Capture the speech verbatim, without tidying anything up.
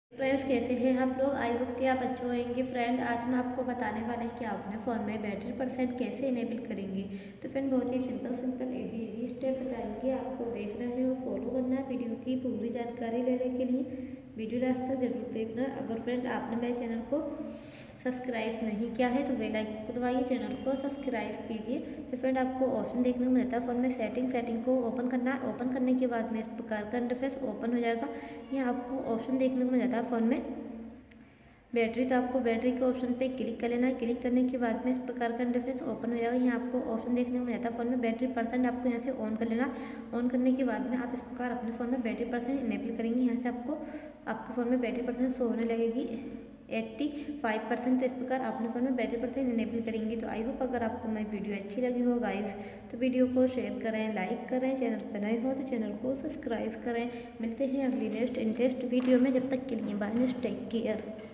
Friends, कैसे हैं आप लोग? आई होप कि आप अच्छे होंगे। फ्रेंड, आज मैं आपको बताने वाला है कि आप अपने फ़ोन में बैटरी परसेंट कैसे इनेबल करेंगे। तो फ्रेंड, बहुत ही simple simple easy easy step बताएंगे, आपको देखना है और फॉलो करना है। वीडियो की पूरी जानकारी लेने के लिए वीडियो लास्ट तक जरूर देखना। अगर फ्रेंड आपने मेरे चैनल को सब्सक्राइब नहीं किया है तो बेल आइकन को दबाइए, चैनल को सब्सक्राइब कीजिए। तो फ्रेंड, आपको ऑप्शन देखने को मिलता है फ़ोन में सेटिंग सेटिंग को ओपन करना है। ओपन करने के बाद में इस प्रकार का इंटरफेस ओपन हो जाएगा। यहाँ आपको ऑप्शन देखने को मिल जाता है फ़ोन में बैटरी, तो आपको बैटरी के ऑप्शन पे क्लिक कर लेना है। क्लिक करने के बाद में इस प्रकार का इंटरफेस ओपन हो जाएगा। यहाँ आपको ऑप्शन देखने को मिल जाता है फ़ोन में बैटरी परसेंट, आपको यहाँ से ऑन कर लेना। ऑन करने के बाद में आप इस प्रकार अपने फ़ोन में बैटरी परसेंट इनेबल करेंगे। यहाँ से आपको आपके फ़ोन में बैटरी परसेंट शो होने लगेगी एट्टी फाइव परसेंट। तो इस प्रकार अपने फ़ोन में बैटरी परसेंट इनेबल करेंगे। तो आई होप अगर आपको मेरी वीडियो अच्छी लगी हो गाइस तो वीडियो को शेयर करें, लाइक करें, चैनल पर नए हो तो चैनल को सब्सक्राइब करें। मिलते हैं अगली नेक्स्ट इंटरेस्ट वीडियो में, जब तक के लिए बाय, टेक केयर।